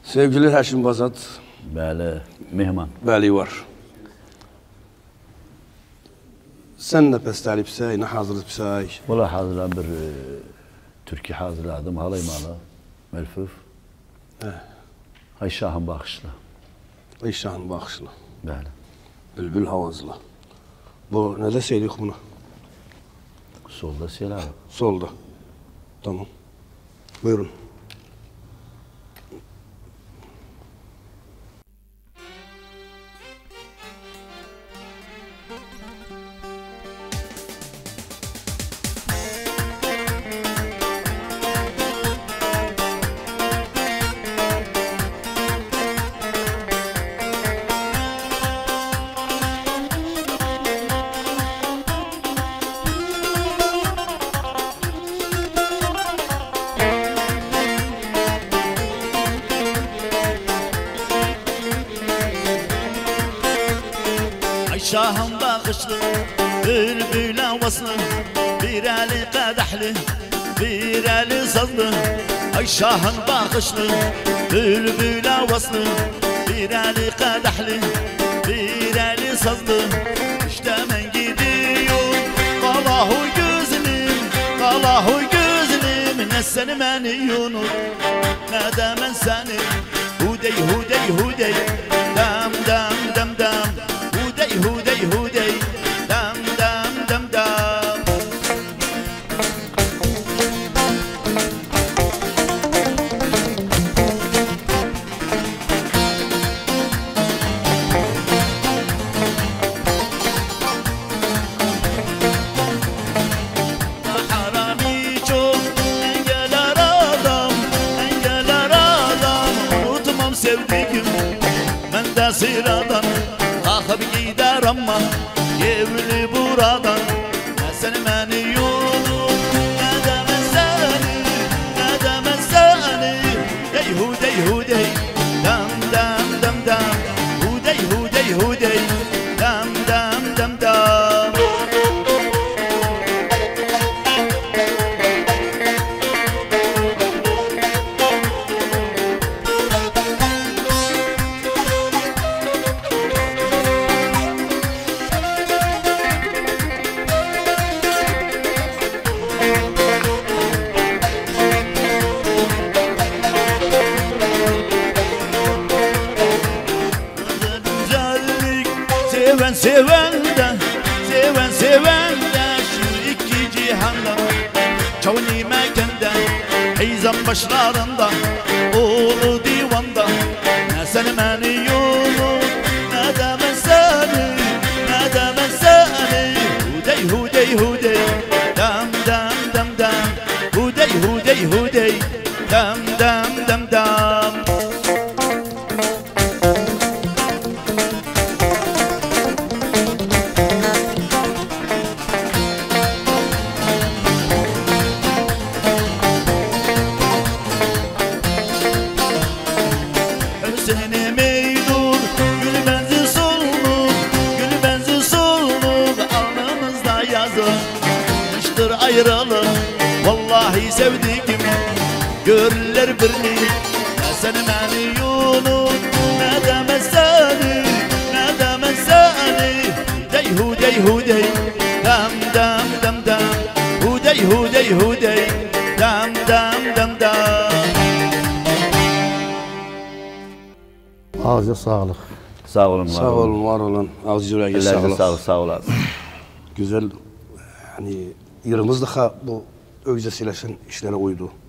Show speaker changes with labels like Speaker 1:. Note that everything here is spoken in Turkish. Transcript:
Speaker 1: Sevgili Haşim Bazat.
Speaker 2: Bəli, mehman.
Speaker 1: Bəli var. Sen ne pestalipsey, ne hazırlıpsey?
Speaker 2: Valla hazırlan bir Türkiye hazırladım. Halaymalı, melfuf. Ay Şahın bakışlı.
Speaker 1: Ay Şahın bakışlı.
Speaker 2: Bəli.
Speaker 1: Bülbül havazlı. Bu ne de söyledik bunu?
Speaker 2: Solda selam.
Speaker 1: Solda. Tamam. Buyurun.
Speaker 3: Şahın bakışlı, bülbül havaslı, bir eli kadehli, bir eli sazlı. Ay Şahın bakışlı, bülbül havaslı, bir eli kadehli, bir eli sazlı. İşte ben gidiyorum, kalahu gözüm, kalahu gözüm. Ne seni beni yunur, ne de ben seni. Hudey, hudey, hudey, dam, dam, dam, dam. Hudey, hudey, dam, dam, dam, dam. Harami çok engeller adam, engeller adam. Unutmam sevdiğim, ben de sıradan. Kalkıp gider ama evli buradan. Ne seni beni yolum, ne de ben seni, ne de ben seni. Hey hudey hudey, dam dam dam dam. Hudey hudey hudey, dam dam dam dam. Seven sevenden, seven sevenden, şu iki cihanda, çavni mekenden, heyzan başlarında, oğlu divanda. Ne seni beni yolum, ne de ben seni, ne de ben seni. Hudey hudey hudey, dam dam dam dam. Hudey hudey hudey, dam dam dam dam. Seni meydur, gül benzi solmuş, gül benzi solmuş. Alnımızda yazılmıştır ayrılık. Vallahi sevdiğim görürler birini. Ne seni beni yunut, ne de ben seni, ne de ben seni. Hudey hudey hudey, dam dam dam dam. Hudey hudey hudey, dam dam dam dam.
Speaker 1: Ağzı sağlık.
Speaker 2: Sağ olun, var
Speaker 1: Sağ olun, var olun. Ağzı yüreğe sağlık.
Speaker 2: Sağlık, sağ olasın.
Speaker 1: Güzel, yani yırımızda bu ögzesileşen işlere uydu.